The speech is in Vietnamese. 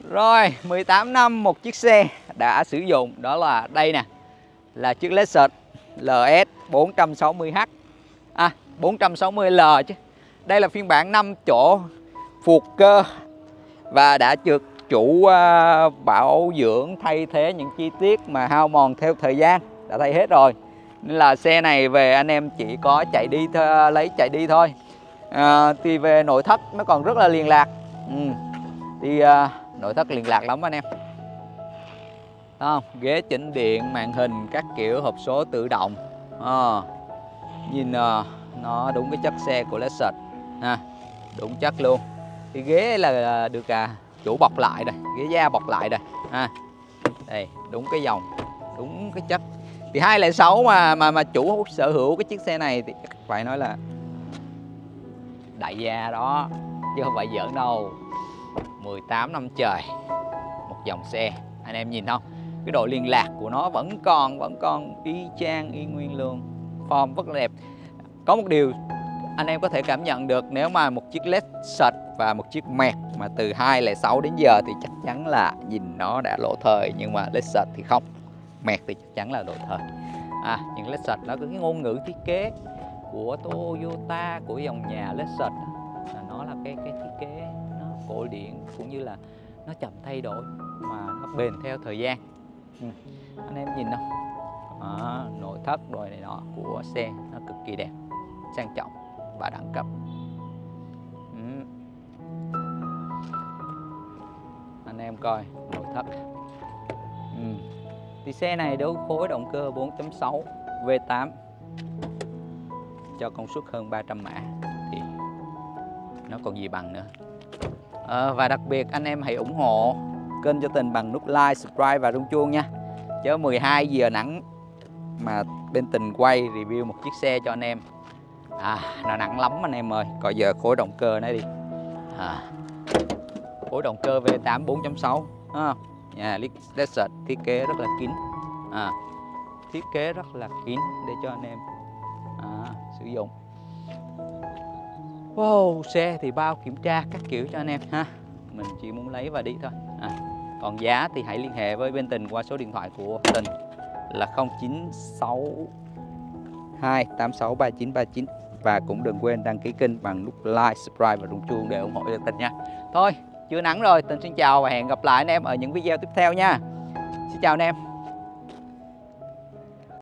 Rồi 18 năm một chiếc xe đã sử dụng, đó là đây nè, là chiếc Lexus LS 460H 460L chứ. Đây là phiên bản 5 chỗ phuộc cơ và đã được chủ bảo dưỡng, thay thế những chi tiết mà hao mòn theo thời gian, đã thay hết rồi. Nên là xe này về anh em chỉ có chạy đi lấy chạy đi thôi. Thì về nội thất nó còn rất là liền lạc. Nội thất liền lạc lắm anh em. Không? Ghế chỉnh điện, màn hình các kiểu, hộp số tự động. Nhìn nó đúng cái chất xe của Lexus ha, đúng chất luôn. Thì ghế là được chủ bọc lại rồi, ghế da bọc lại rồi ha. Đây, đúng cái dòng, đúng cái chất. Thì 206 mà chủ sở hữu cái chiếc xe này thì phải nói là đại gia đó, chứ không phải giỡn đâu. 18 năm trời một dòng xe, anh em nhìn không, cái độ liên lạc của nó vẫn còn y chang y nguyên luôn, form rất là đẹp. Có một điều anh em có thể cảm nhận được, nếu mà một chiếc Lexus và một chiếc Merc mà từ 206 đến giờ thì chắc chắn là nhìn nó đã lỗi thời, nhưng mà Lexus thì không, Merc thì chắc chắn là lỗi thời. Nhưng Lexus nó có cái ngôn ngữ thiết kế của Toyota, của dòng nhà Lexus, là nó là cái thiết kế nó cổ điển, cũng như là nó chậm thay đổi mà nó bền theo thời gian. Anh em nhìn không, nội thất rồi này nọ của xe nó cực kỳ đẹp, sang trọng và đẳng cấp. Anh em coi nội thất. Thì xe này đấu khối động cơ 4.6 V8 cho công suất hơn 300 mã thì nó còn gì bằng nữa. Và đặc biệt anh em hãy ủng hộ kênh Cho Tình bằng nút like, subscribe và rung chuông nha. Chứ 12 giờ nắng mà bên Tình quay review một chiếc xe cho anh em, nó nặng lắm anh em ơi. Coi giờ khối động cơ này đi, khối động cơ V8 4.6 nhà Lexus thiết kế rất là kín, thiết kế rất là kín để cho anh em sử dụng. Wow, xe thì bao kiểm tra các kiểu cho anh em ha. Mình chỉ muốn lấy và đi thôi. Còn giá thì hãy liên hệ với bên Tình qua số điện thoại của Tình là 0962863939. Và cũng đừng quên đăng ký kênh bằng nút like, subscribe và rung chuông để ủng hộ cho Tình nha. Thôi, chưa nắng rồi, Tình xin chào và hẹn gặp lại anh em ở những video tiếp theo nha. Xin chào anh em.